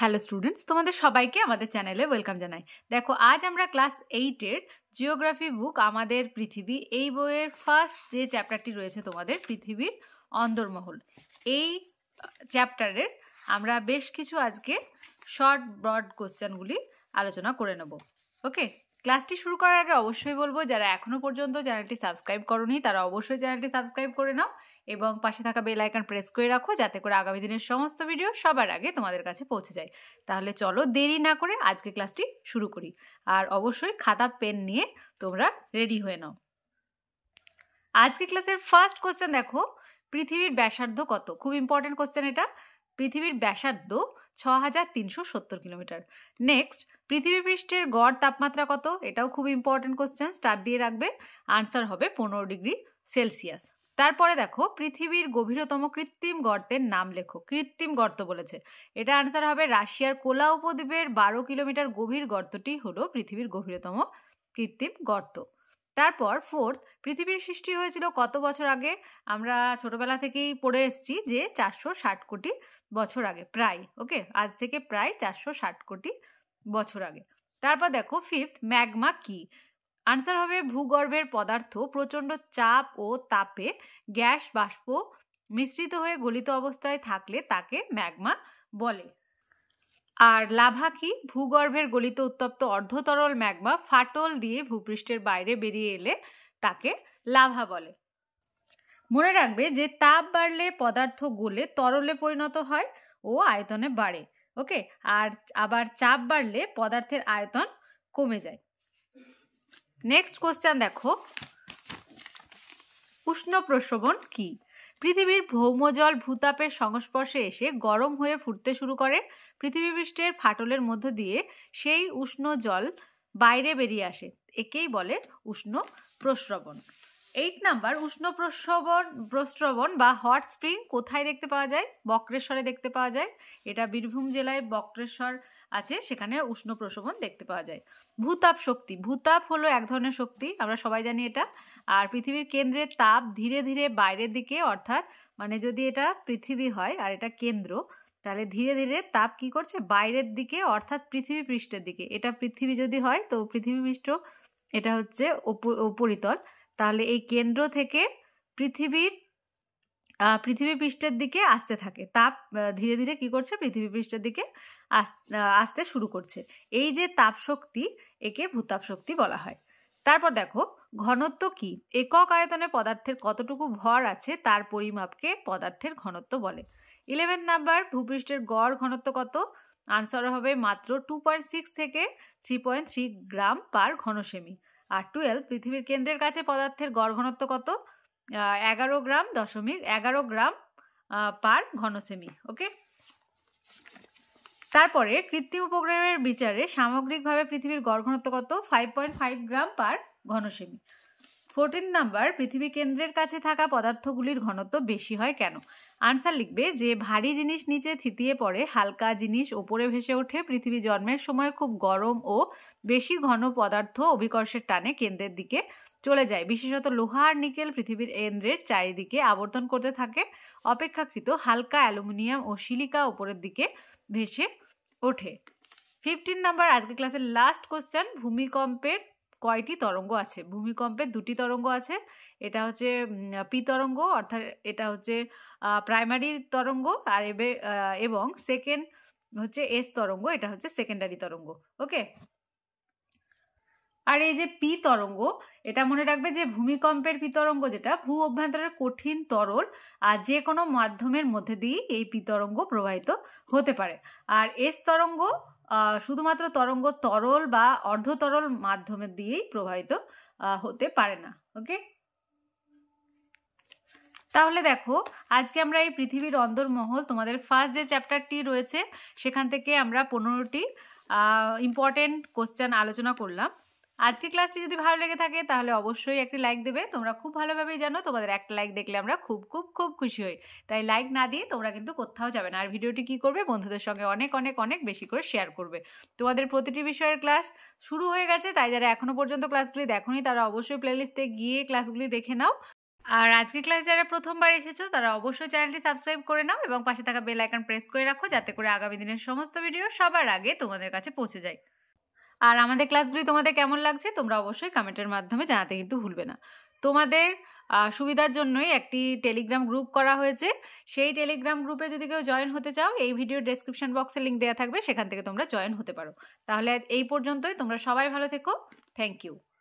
Hello students, তোমাদের সবাইকে আমাদের চ্যানেলে ওয়েলকাম জানাই। দেখো, আজ আমরা ক্লাস 8-এর জিওগ্রাফি বুক আমাদের পৃথিবী এই বইয়ের ফার্স্ট যে চ্যাপ্টারটি রয়েছে তোমাদের পৃথিবীর অন্দরমহল, এই চ্যাপ্টারের আমরা বেশ কিছু আজকে শর্ট ব্রড কোশ্চেনগুলি আলোচনা করে নেব। ওকে, ক্লাসটি শুরু করার আগে অবশ্যই বলবো, যারা এখনো পর্যন্ত চ্যানেলটি সাবস্ক্রাইব করোনি তারা অবশ্যই চ্যানেলটি সাবস্ক্রাইব করে নাও এবং পাশে থাকা বেল আইকন প্রেস করে রাখো, যাতে করে আগামী দিনের সমস্ত ভিডিও সবার আগে তোমাদের কাছে পৌঁছে যায়। তাহলে চলো দেরি না করে আজকে ক্লাসটি শুরু করি। আর অবশ্যই খাতা পেন নিয়ে তোমরা রেডি হয়ে নাও। আজকে ক্লাসের ফার্স্ট কোশ্চেন দেখো, পৃথিবীর ব্যাসার্ধ কত? খুব ইম্পর্টেন্ট কোশ্চেন এটা। পৃথিবীর ব্যাসার্ধ 6370 কিলোমিটার। নেক্সট, পৃথিবী পৃষ্ঠের গড় তাপমাত্রা কত? এটাও খুব ইম্পর্টেন্ট কোশ্চেন, স্টার দিয়ে রাখবে। আনসার হবে 15 ডিগ্রি সেলসিয়াস। তারপরে দেখো, পৃথিবীর গভীরতম কৃত্রিম গর্তের নাম লেখো। কৃত্রিম গর্ত বলেছে, এটা আনসার হবে রাশিয়ার কোলা উপদ্বীপের 12 কিলোমিটার গভীর গর্তটি হলো পৃথিবীর গভীরতম কৃত্রিম গর্ত। তারপর ফোর্থ, পৃথিবীর সৃষ্টি হয়েছিল কত বছর আগে? আমরা ছোটবেলা থেকেই পড়ে এসেছি যে 460 কোটি বছর আগে, প্রায়। ওকে, আজ থেকে প্রায় 460 কোটি বছর আগে। তারপর দেখো ফিফথ, ম্যাগমা কি? আনসার হবে ভূগর্ভের পদার্থ প্রচণ্ড চাপ ও তাপে গ্যাস বাষ্প মিশ্রিত হয়ে গলিত অবস্থায় থাকলে তাকে ম্যাগমা বলে। আর লাভা কি? ভূগর্ভের গলিত উত্তপ্ত অর্ধতরল ম্যাগমা ফাটল দিয়ে ভূপৃষ্ঠের বাইরে বেরিয়ে এলে তাকে লাভা বলে। মনে রাখবে যে তাপ বাড়লে পদার্থ গলে তরলে পরিণত হয় ও আয়তনে বাড়ে। ওকে, আর আবার চাপ বাড়লে পদার্থের আয়তন কমে যায়। নেক্সট কোশ্চেন দেখো, উষ্ণ প্রস্রবণ কি? পৃথিবীর ভৌমজল ভূতাপের সংস্পর্শে এসে গরম হয়ে ফুটতে শুরু করে। পৃথিবী পৃষ্ঠের ফাটলের মধ্য দিয়ে সেই উষ্ণ জল বাইরে বেরিয়ে আসে, একেই বলে উষ্ণ প্রস্রবণ। 8 নাম্বার, উষ্ণ প্রস্রবণ বা হট স্প্রিং কোথায় দেখতে পাওয়া যায়? বক্রেশ্বরে দেখতে পাওয়া যায়। এটা বীরভূম জেলায় বক্রেশ্বর আছে, সেখানে উষ্ণ প্রস্রবণ দেখতে পাওয়া যায়। ভূতাপ শক্তি, ভূতাপ হলো এক ধরনের শক্তি, আমরা সবাই জানি এটা। আর পৃথিবীর কেন্দ্রের তাপ ধীরে ধীরে বাইরের দিকে, অর্থাৎ মানে যদি এটা পৃথিবী হয় আর এটা কেন্দ্র, তাহলে ধীরে ধীরে তাপ কি করছে? বাইরের দিকে, অর্থাৎ পৃথিবী পৃষ্ঠের দিকে। এটা পৃথিবী যদি হয় তো পৃথিবী পৃষ্ঠ, এটা হচ্ছে উপরিতল, তাহলে এই কেন্দ্র থেকে পৃথিবী পৃষ্ঠের দিকে আসতে থাকে। তাপ ধীরে ধীরে কি করছে? পৃথিবী পৃষ্ঠের দিকে আসতে শুরু করছে। এই যে তাপ শক্তি, একে ভূতাপ শক্তি বলা হয়। তারপর দেখো, ঘনত্ব কি? একক আয়তনে পদার্থের কতটুকু ভর আছে তার পরিমাপকে পদার্থের ঘনত্ব বলে। 11 নাম্বার, ভূপৃষ্ঠের গড় ঘনত্ব কত? আনসার হবে মাত্র 2.6 থেকে 3.3 গ্রাম পার ঘনসেমি। আর 12, পৃথিবীর কেন্দ্রের কাছে পদার্থের গড় ঘনত্ব কত? 11 গ্রাম পার ঘনসেমি। ওকে, তারপরে কৃত্রিম উপগ্রহের বিচারে সামগ্রিকভাবে পৃথিবীর গড় ঘনত্ব কত? 5.5 গ্রাম পার ঘনসেমি। 14 নাম্বার, পৃথিবী কেন্দ্রের কাছে থাকা পদার্থগুলির ঘনত্ব বেশি হয় কেন? আনসার লিখবে যে ভারী জিনিস নিচে থিতিয়ে পড়ে, হালকা জিনিস ওপরে ভেসে ওঠে। পৃথিবী জন্মের সময় খুব গরম ও বেশি ঘন পদার্থ অভিকর্ষের টানে কেন্দ্রের দিকে চলে যায়। বিশেষত লোহা আর নিকেল পৃথিবীর কেন্দ্রের চারিদিকে আবর্তন করতে থাকে। অপেক্ষাকৃত হালকা অ্যালুমিনিয়াম ও সিলিকা উপরের দিকে ভেসে ওঠে। 15 নাম্বার, আজকে ক্লাসের লাস্ট কোশ্চেন, ভূমিকম্পের কয়টি তরঙ্গ আছে? ভূমিকম্পের 2টি তরঙ্গ আছে। এটা হচ্ছে পি তরঙ্গ, অর্থাৎ এটা হচ্ছে প্রাইমারি তরঙ্গ, আর এবং সেকেন্ড হচ্ছে এস তরঙ্গ, এটা হচ্ছে সেকেন্ডারি তরঙ্গ। ওকে, আর এই যে পি তরঙ্গ, এটা মনে রাখবে যে ভূমিকম্পের পি তরঙ্গ যেটা ভূ অভ্যন্তরের কঠিন তরল আর যে কোনো মাধ্যমের মধ্যে দিয়ে এই পি তরঙ্গ প্রবাহিত হতে পারে। আর এস তরঙ্গ শুধুমাত্র তরঙ্গ তরল বা অর্ধতরল মাধ্যমের দিয়েই প্রবাহিত হতে পারে না। ওকে, তাহলে দেখো, আজকে আমরা এই পৃথিবীর অন্দরমহল তোমাদের ফার্স্ট যে চ্যাপ্টারটি রয়েছে সেখান থেকে আমরা 15টি ইম্পর্টেন্ট কোশ্চেন আলোচনা করলাম। আজকে ক্লাসটি যদি ভালো লেগে থাকে তাহলে অবশ্যই একটি লাইক দেবে। তোমরা খুব ভালোভাবেই জানো তোমাদের একটা লাইক দেখলে আমরা খুব খুব খুব খুশি হই, তাই লাইক না দিয়ে তোমরা কিন্তু কোথাও যাবে না। আর ভিডিওটি কি করবে? বন্ধুদের সঙ্গে অনেক অনেক অনেক বেশি করে শেয়ার করবে। তোমাদের প্রতিটি বিষয়ের ক্লাস শুরু হয়ে গেছে, তাই যারা এখনো পর্যন্ত ক্লাসগুলি দেখোনি তারা অবশ্যই প্লেলিস্টে গিয়ে ক্লাসগুলি দেখে নাও। আর আজকে ক্লাস যারা প্রথমবার এসেছো তারা অবশ্যই চ্যানেলটি সাবস্ক্রাইব করে নাও এবং পাশে থাকা বেল আইকন প্রেস করে রাখো, যাতে করে আগামী দিনের সমস্ত ভিডিও সবার আগে তোমাদের কাছে পৌঁছে যায়। আর আমাদের ক্লাসগুলি তোমাদের কেমন লাগছে তোমরা অবশ্যই কমেন্টের মাধ্যমে জানাতে কিন্তু ভুলবে না। তোমাদের সুবিধার জন্যই একটি টেলিগ্রাম গ্রুপ করা হয়েছে। সেই টেলিগ্রাম গ্রুপে যদি কেউ জয়েন হতে চাও, এই ভিডিওর ডেসক্রিপশন বক্সে লিঙ্ক দেওয়া থাকবে, সেখান থেকে তোমরা জয়েন হতে পারো। তাহলে আজ এই পর্যন্তই। তোমরা সবাই ভালো থেকো। Thank you.